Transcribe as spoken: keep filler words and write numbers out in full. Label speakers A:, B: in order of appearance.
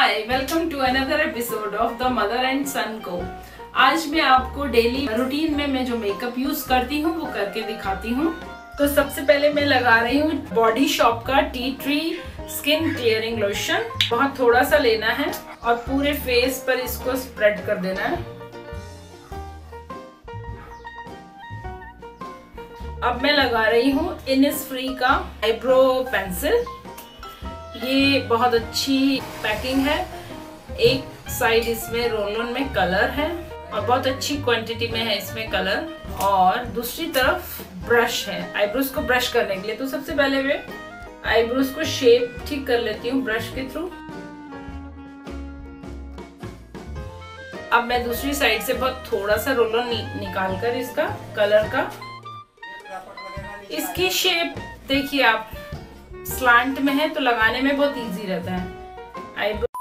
A: Hi, welcome to another episode of the mother and son को। आज मैं आपको डेली रूटीन में मैं जो मेकअप यूज करती हूँ वो करके दिखाती हूँ। तो सबसे पहले मैं लगा रही हूँ बॉडी शॉप का tea tree skin clearing lotion. बहुत थोड़ा सा लेना है और पूरे फेस पर इसको स्प्रेड कर देना है। अब मैं लगा रही हूँ इनिसफ्री का आईब्रो पेंसिल। ये बहुत अच्छी पैकिंग है। एक साइड इसमें रोल ऑन में कलर है और बहुत अच्छी क्वांटिटी में है इसमें कलर, और दूसरी तरफ ब्रश है आईब्रोज को ब्रश करने के लिए। तो सबसे पहले मैं आईब्रोज को शेप ठीक कर लेती हूँ ब्रश के थ्रू। अब मैं दूसरी साइड से बहुत थोड़ा सा रोल ऑन निकाल कर इसका कलर का, इसकी शेप देखिए आप, स्लांट में है तो लगाने में बहुत इजी रहता है। आईब्रो